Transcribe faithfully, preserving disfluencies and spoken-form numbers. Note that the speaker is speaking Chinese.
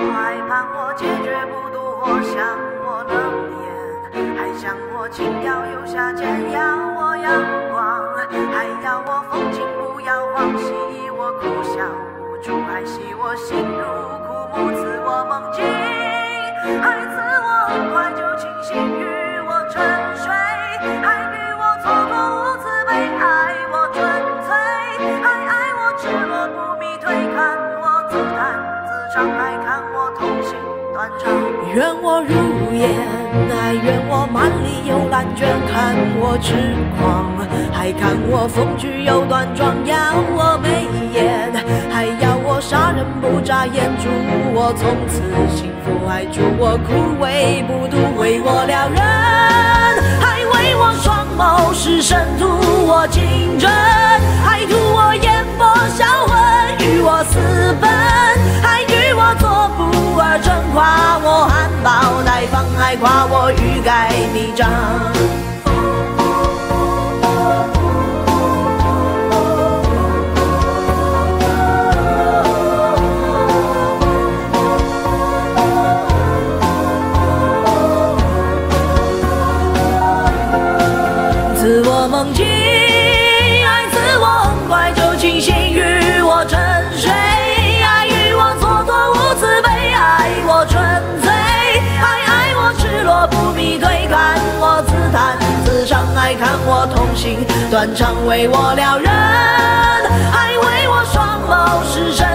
爱盼我解决不渡或想我冷眼，还想我情调有下贱，要我阳光，还要我风景不要荒兮，我苦笑无助，还系我心如枯木，赐我梦境，还赐我很快就清醒，与我沉睡，还与我错过无慈悲，爱我纯粹，还爱我赤裸不迷退，看我自弹自唱，还看我痛心断肠。 愿我如烟，还愿我满里有烂卷，看我痴狂，还看我风趣又端庄，要我眉眼，还要我杀人不眨眼，祝我从此幸福，还祝我枯萎不渡，为我撩人，还为我双眸是深图我情真，还图我眼波销魂，与我私奔，还与我做不二臣，夸我含苞待放，还夸我欲盖弥彰。赐我梦境，爱赐我很快就清醒，与我沉睡，爱与我蹉跎无慈悲，爱我纯粹，还爱我赤裸不迷退，看我自弹自唱，还看我痛心断肠，为我撩人，还为我双眸是深